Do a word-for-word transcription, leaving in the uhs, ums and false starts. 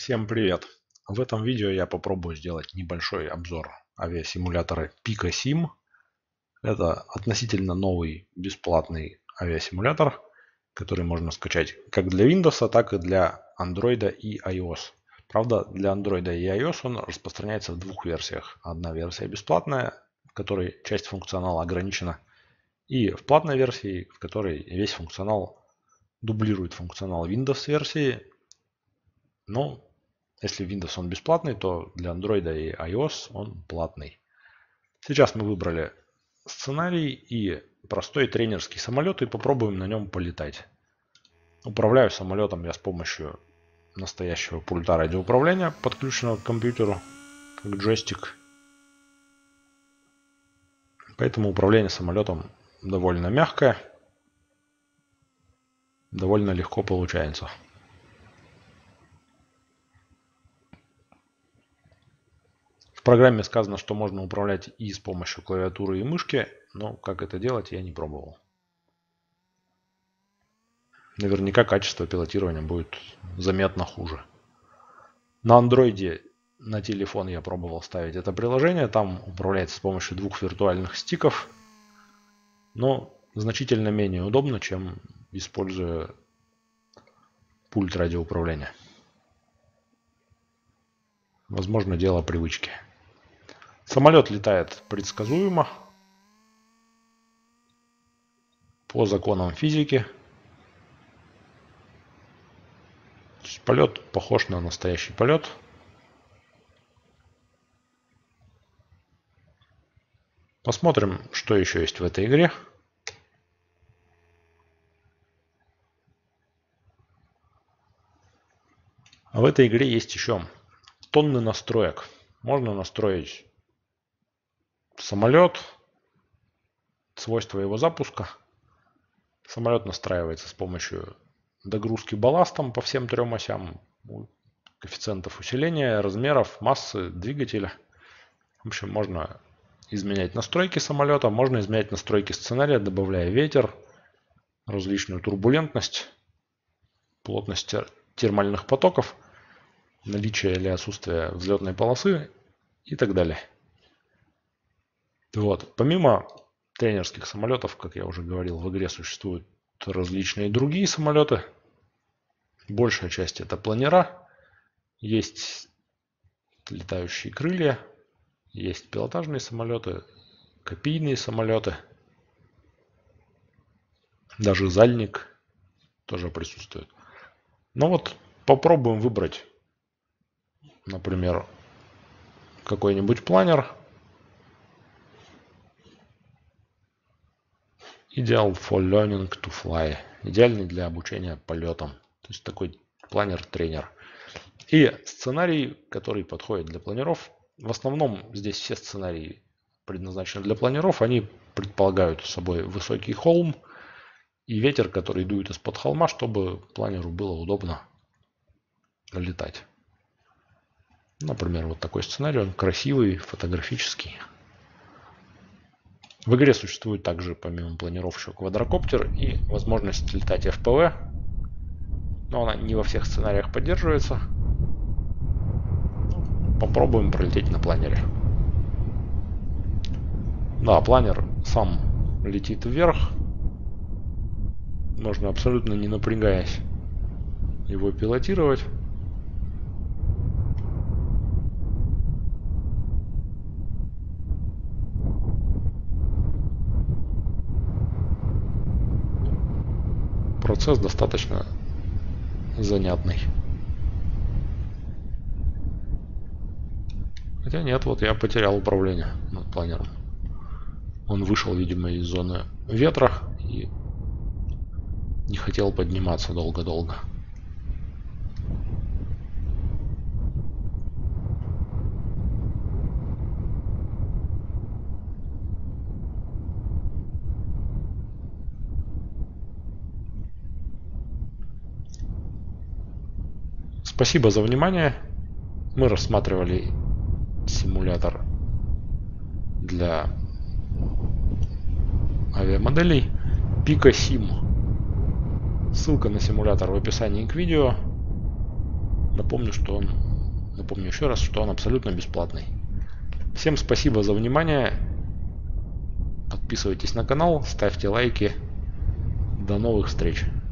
Всем привет! В этом видео я попробую сделать небольшой обзор авиасимулятора PicoSim. Это относительно новый бесплатный авиасимулятор, который можно скачать как для Windows, так и для Android и iOS. Правда, для Android и iOS он распространяется в двух версиях. Одна версия бесплатная, в которой часть функционала ограничена, и в платной версии, в которой весь функционал дублирует функционал Windows версии. Но если Windows он бесплатный, то для Android и iOS он платный. Сейчас мы выбрали сценарий и простой тренерский самолет и попробуем на нем полетать. Управляю самолетом я с помощью настоящего пульта радиоуправления, подключенного к компьютеру, как джойстик. Поэтому управление самолетом довольно мягкое, довольно легко получается. В программе сказано, что можно управлять и с помощью клавиатуры и мышки, но как это делать, я не пробовал. Наверняка качество пилотирования будет заметно хуже. На андроиде, на телефон я пробовал ставить это приложение. Там управляется с помощью двух виртуальных стиков, но значительно менее удобно, чем используя пульт радиоуправления. Возможно, дело привычки. Самолет летает предсказуемо, по законам физики. Полет похож на настоящий полет. Посмотрим, что еще есть в этой игре. А в этой игре есть еще тонны настроек. Можно настроить самолет, свойства его запуска. Самолет настраивается с помощью догрузки балластом по всем трем осям, коэффициентов усиления, размеров, массы двигателя. В общем, можно изменять настройки самолета, можно изменять настройки сценария, добавляя ветер, различную турбулентность, плотность термальных потоков, наличие или отсутствие взлетной полосы и так далее. Вот. Помимо тренерских самолетов, как я уже говорил, в игре существуют различные другие самолеты. Большая часть это планера. Есть летающие крылья, есть пилотажные самолеты, копийные самолеты. Даже зальник тоже присутствует. Но вот попробуем выбрать, например, какой-нибудь планер. Ideal for learning to fly. Идеальный для обучения полетам. То есть такой планер-тренер. И сценарий, который подходит для планеров. В основном здесь все сценарии предназначены для планеров. Они предполагают собой высокий холм и ветер, который дует из-под холма, чтобы планеру было удобно летать. Например, вот такой сценарий. Он красивый, фотографический. В игре существует также, помимо планеров, еще квадрокоптер и возможность летать эф пи ви. Но она не во всех сценариях поддерживается. Попробуем пролететь на планере. Да, планер сам летит вверх. Можно абсолютно не напрягаясь его пилотировать. Процесс достаточно занятный. Хотя нет, вот я потерял управление над планером. Он вышел, видимо, из зоны ветра и не хотел подниматься долго-долго. Спасибо за внимание. Мы рассматривали симулятор для авиамоделей PicoSim. Ссылка на симулятор в описании к видео. Напомню, что он, напомню еще раз, что он абсолютно бесплатный. Всем спасибо за внимание. Подписывайтесь на канал, ставьте лайки. До новых встреч.